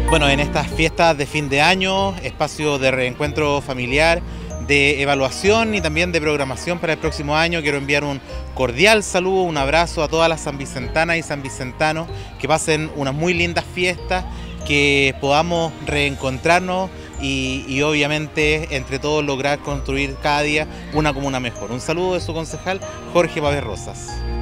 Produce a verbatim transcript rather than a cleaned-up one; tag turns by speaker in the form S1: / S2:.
S1: Bueno, en estas fiestas de fin de año, espacio de reencuentro familiar, de evaluación y también de programación para el próximo año, quiero enviar un cordial saludo, un abrazo a todas las sanvicentanas y sanvicentanos, que pasen unas muy lindas fiestas, que podamos reencontrarnos y, y obviamente entre todos lograr construir cada día una comuna mejor. Un saludo de su concejal Jorge Pávez Rosas.